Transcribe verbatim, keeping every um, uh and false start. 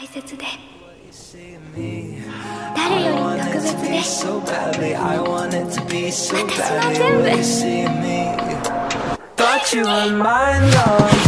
大切で誰よりも特別で私は全部 Thought you were mine, no.